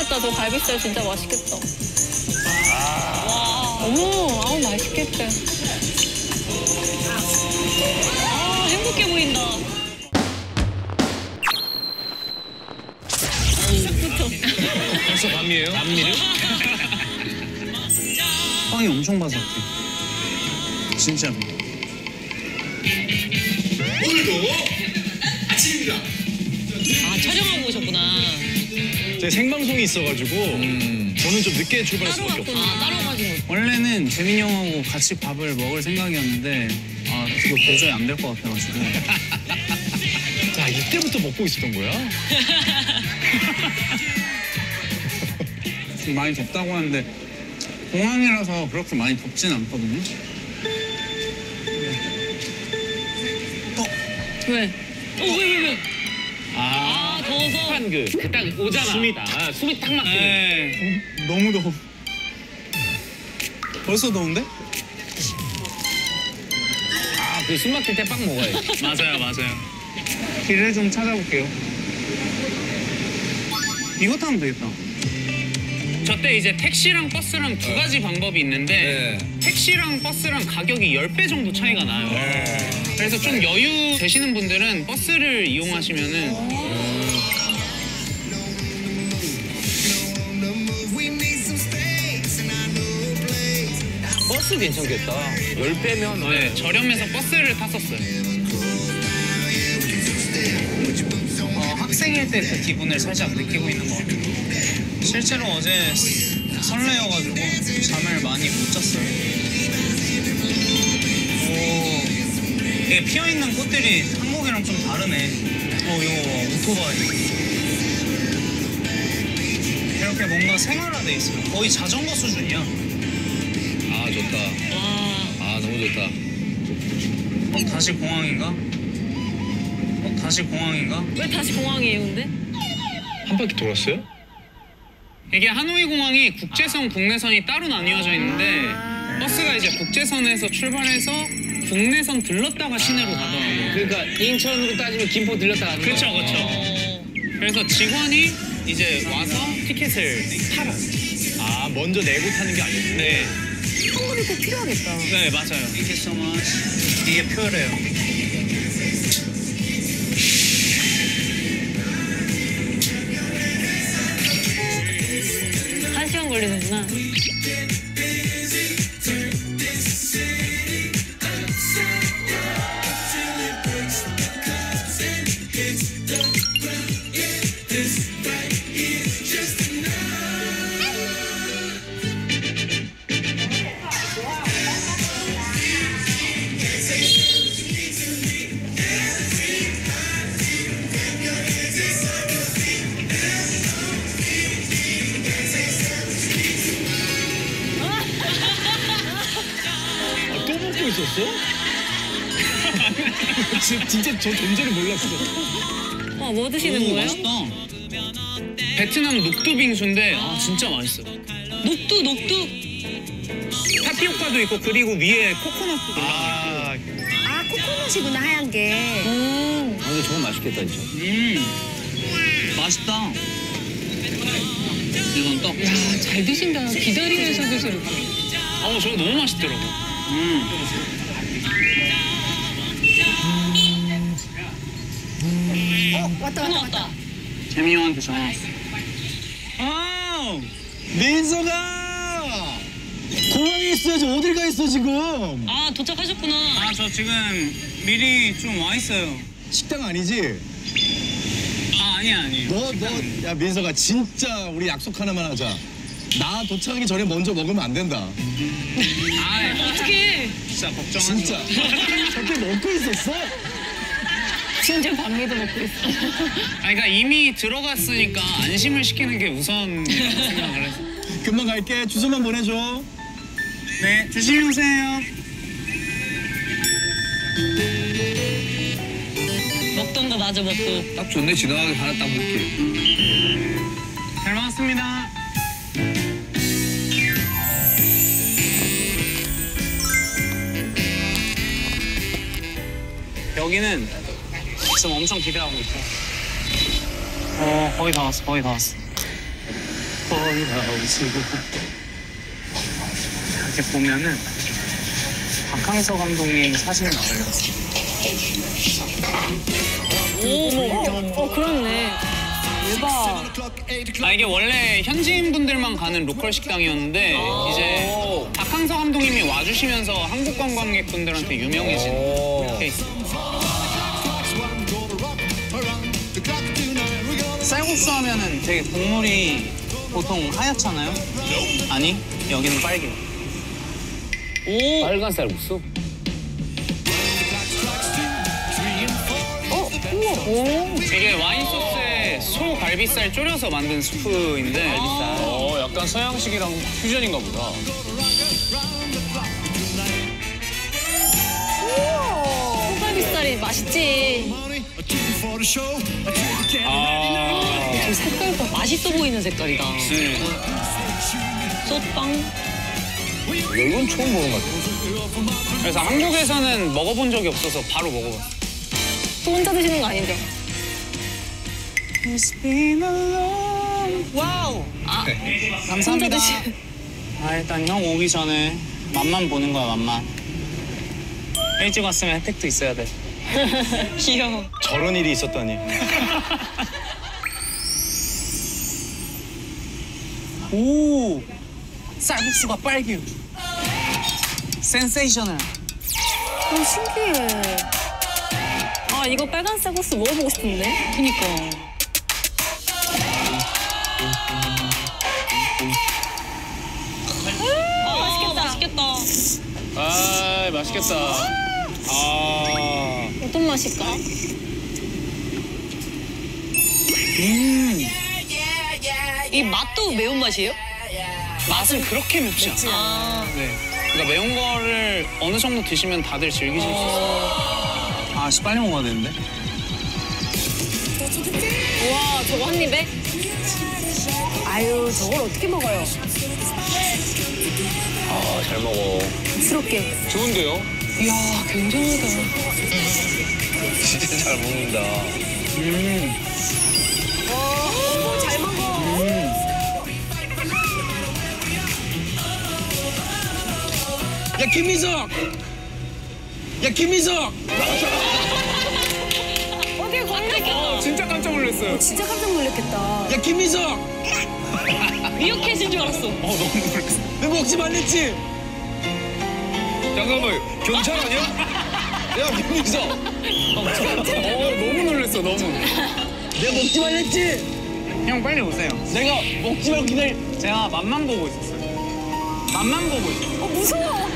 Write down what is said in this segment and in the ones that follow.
맛있겠다. 저 갈비살 진짜 맛있겠다. 어머, 아우 맛있겠다. 아, 행복해 보인다. 시작부터. 벌써 밤이에요? 밤미를? 빵이 엄청 바삭해. 진짜로. 오늘도 아침입니다. 아, 촬영하고 오셨구나. 제 생방송이 있어가지고 저는 좀 늦게 출발할 수밖에 없어요. 아, 따로 가지고. 원래는 재민이 형하고 같이 밥을 먹을 생각이었는데 아, 그거 도저히 안 될 것 같아가지고. 자, 이때부터 먹고 있었던 거야? 좀 많이 덥다고 하는데 공항이라서 그렇게 많이 덥진 않거든요. 왜? 왜? 아, 더워서. 딱 오잖아. 숨이 딱 막히네. 네. 너무 더워. 벌써 더운데? 아, 그 숨 막힐 때 빵 먹어야지. 맞아요. 길을 좀 찾아볼게요. 이거 타면 되겠다. 저때 이제 택시랑 버스랑 두 가지 방법이 있는데 택시랑 버스랑 가격이 10배 정도 차이가 나요. 그래서 좀 여유 되시는 분들은 버스를 이용하시면은 버스 괜찮겠다. 10배면 네, 저렴해서 버스를 탔었어요. 학생일 때 그 기분을 살짝 느끼고 있는 것 같아요. 실제로 어제 설레어가지고 잠을 많이 못 잤어요. 오, 이게 피어있는 꽃들이 한국이랑 좀 다르네. 이거 오토바이. 이렇게 뭔가 생활화돼 있어요. 거의 자전거 수준이야. 아, 좋다. 아, 너무 좋다. 다시 공항인가? 다시 공항인가? 왜 다시 공항이에요, 근데? 한 바퀴 돌았어요? 이게 하노이 공항이 국제선, 국내선이 따로 나뉘어져 있는데 버스가 이제 국제선에서 출발해서 국내선 들렀다가 시내로 가더라고요. 그러니까 인천으로 따지면 김포 들렸다 가는 거. 그렇죠. 그래서 직원이 이제 와서 티켓을 팔아. 아, 먼저 내고 타는 게 아니고. 네. 현금이 꼭 필요하겠다. 네, 맞아요. Thank you so much. 이게 표래요. 한 시간 걸리는구나. 또 먹고 있었어? 진짜 저 존재를 몰랐어. 와, 뭐 드시는 거예요? 맛있다. 베트남 녹두 빙수인데 진짜 맛있어요. 녹두. 타피오카도 있고 그리고 위에 코코넛도 올라가 아, 아, 코코넛이구나, 하얀 게. 근데 저건 맛있겠다, 진짜. 맛있다. 이건 떡. 야, 잘 드신다. 기다리면서 드시는 거. 저거 너무 맛있더라고요. 왔다. 재민이 형한테 전화 왔어. 민서가 공항에 있어야지. 어딜 가 있어 지금? 아, 도착하셨구나. 저 지금 미리 좀 와 있어요. 식당 아니지? 아니에요. 야 민서가 진짜 우리 약속 하나만 하자. 나 도착하기 전에 먼저 먹으면 안 된다. 어떡해. 진짜 걱정하지 마. 진짜. 저때 먹고 있었어? 심지어 밤에도 먹고 있어. 그러니까 이미 들어갔으니까 안심을 시키는 게 우선 생각을 해서. 금방 갈게. 주소만 보내줘. 네, 조심히 오세요. 먹던 거 마저 먹고. 딱 좋네. 지나가기 하나 딱 먹게. 잘 먹었습니다. 여기는 지금 엄청 기대하고 있어. 거의 다 왔어. 이렇게 보면은 박항서 감독님 사진이 나와요. 그렇네. 대박. 아 이게 원래 현지인 분들만 가는 로컬 식당이었는데 이제 박항서 감독님이 와주시면서 한국 관광객분들한테 유명해진 케이스. 쌀국수 하면은 되게 국물이 보통 하얗잖아요? 아니, 여기는 빨개. 빨간 쌀국수? 이게 와인 소스에 소 갈비살 졸여서 만든 스프인데 약간 서양식이랑 퓨전인가 보다. 소갈비살이 맛있지. 저 색깔 봐. 맛있어 보이는 색깔이다. 솥빵. 이건 처음 보는 것 같아. 그래서 한국에서는 먹어본 적이 없어서 바로 먹어봤어. 또 혼자 드시는 거 아니죠? 와우! 혼자 감사합니다. 드시. 일단 형 오기 전에 맛만 보는 거야, 맛만. 일찍 왔으면 혜택도 있어야 돼. 귀여워. 저런 일이 있었다니. 오! 쌀국수가 빨개. 센세이셔널. 신기해. 아, 이거 빨간 쌀국수 먹어보고 싶은데? 그니까. 맛있겠다. 아, 맛있겠다. 아. 어떤 맛일까? 이 맛도 매운맛이에요? 맛은 그렇게 맵지 않아. 아, 네. 그러니까 매운 거를 어느 정도 드시면 다들 즐기실 수 있어요. 아, 씨, 빨리 먹어야 되는데. 우와, 저거 한 입에? 아유, 저걸 어떻게 먹어요? 아, 잘 먹어. 부스럽게. 좋은데요? 이야, 굉장하다. 진짜 잘 먹는다. 잘 먹어. 야 김민석! 야 김민석! 어디 깜짝이야. 진짜 깜짝 놀랐어요. 진짜 깜짝 놀랐겠다. 야 김민석! 미역캣인 줄 알았어. 너무 놀랐어. 내 먹지 말랬지? 잠깐만, 경찰 아니야? 야 김민석! 너무 놀랐어, 너무. 내가 먹지 말랬지? 형, 빨리 오세요. 내가 먹지 말고 기다려. 제가 맛만 보고 있었어요. 맛만 보고 있었어요. 무서워.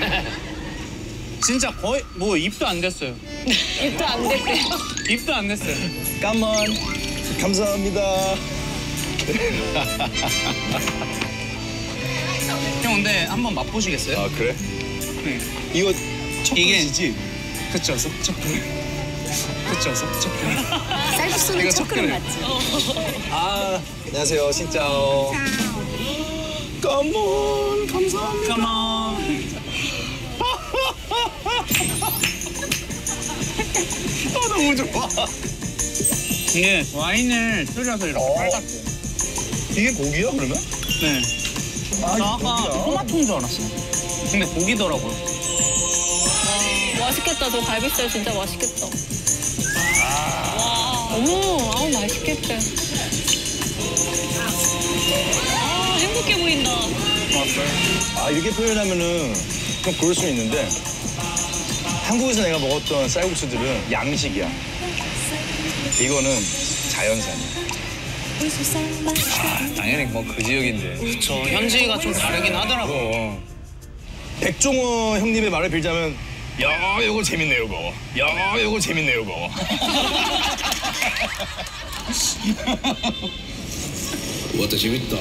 진짜 거의 뭐 입도 안 됐어요. 입도 안 됐대. 입도 안 됐어요. 깜만 감사합니다. 형 근데 한번 맛보시겠어요? 아 그래? 네. 이거 첫 이게- 그릇이지? 그쵸, 섭척. 그쵸, 섭척. 쌀국수는 이거 첫 그릇 첫 맞지? 아 안녕하세요 신짜오. 깜만 감사합니다. 컴온. 너무 좋아. 이게 와인을 졸여서 이렇게 빨갛게. 이게 고기야 그러면? 네. 아, 나 아까 토마토인 줄 알았어. 근데 고기더라고요. 맛있겠다. 저 갈비살 진짜 맛있겠다. 와, 어머, 아우 맛있겠다. 아, 행복해 보인다. 아 이렇게 표현하면은 좀 그럴 수 있는데 한국에서 내가 먹었던 쌀국수들은 양식이야. 이거는 자연산이야. 당연히 뭐 그 지역인데. 저 현지가 좀 다르긴 하더라고요. 어. 백종원 형님의 말을 빌자면 야 요거 재밌네 요거. 야 요거 재밌네 요거. 왔다 재밌다.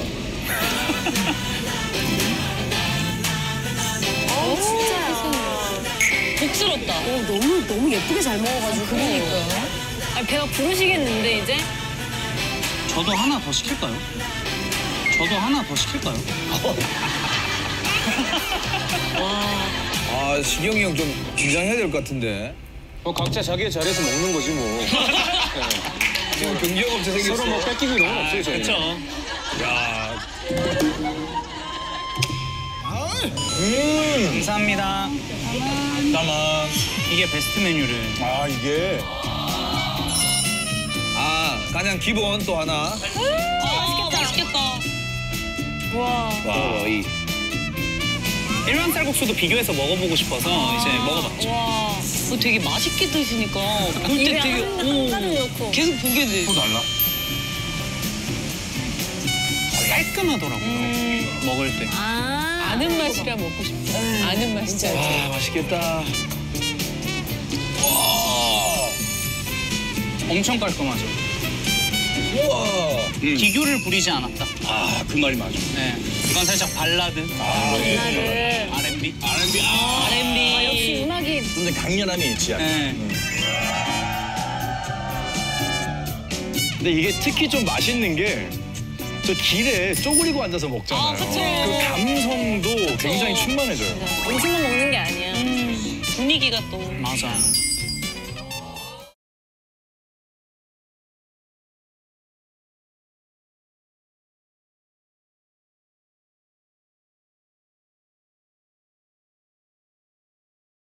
복스럽다. 너무 예쁘게 잘 먹어가지고. 그러니까. 아, 배가 부르시겠는데 이제? 저도 하나 더 시킬까요? 저도 하나 더 시킬까요? 아, 시경이 형 좀 긴장해야 될 것 같은데. 뭐 각자 자기의 자리에서 먹는 거지 뭐. 네. 경기업체 생겼어. 서로 뭐 뺏기고 이런 건 없어요, 저희는. 그렇죠. 야. 감사합니다. 잠깐만. 이게 베스트 메뉴를. 아, 이게. 아, 가장 기본 또 하나. 맛있겠다. 와. 와, 이. 일반 쌀국수도 비교해서 먹어보고 싶어서 이제 먹어봤죠. 와. 되게 맛있게 드시니까 볼 때 입에 되게 한가득 넣고. 계속 보게 돼. 또 달라? 깔끔하더라고요. 먹을 때. 아는 맛이라 먹고 싶다. 아는 맛이죠. 아, 맛있겠다. 엄청 깔끔하죠. 우와. 기교를 부리지 않았다. 아, 그 말이 맞아. 네. 이건 살짝 발라드. 나를. R&B. R&B. 아, 역시 음악이. 좀 더 강렬함이 있지, 약간. 네. 근데 이게 특히 좀 맛있는 게 저 길에 쪼그리고 앉아서 먹잖아요. 아, 그쵸. 그 감성도 굉장히 충만해져요. 음식만 먹는 게 아니야. 분위기가 또. 맞아요.